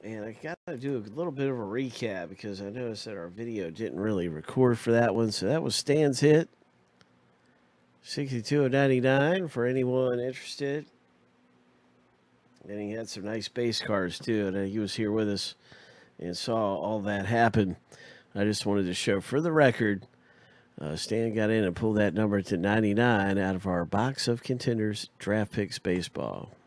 And I got to do a little bit of a recap because I noticed that our video didn't really record for that one. So that was Stan's hit. 62/99 for anyone interested. And he had some nice base cards too. And he was here with us and saw all that happen. I just wanted to show for the record, Stan got in and pulled that number to 99 out of our box of Contenders Draft Picks Baseball.